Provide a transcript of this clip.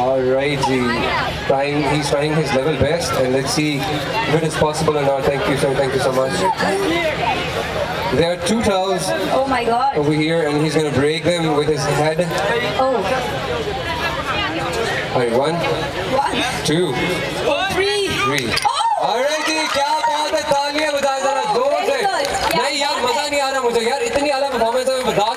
Alright, he's trying his level best, and let's see if it is possible or not. Thank you, sir. Thank you so much. There are 2 towels Oh my god. over here, and he's gonna break them with his head. Oh. Alright, 1, 2, 3. 3. Alright, क्या बात है, तालियां बजाएं जरा जोर से। नहीं यार, मजा नहीं आ रहा मुझे यार, इतनी आला परफॉर्मेंस है, मैं बता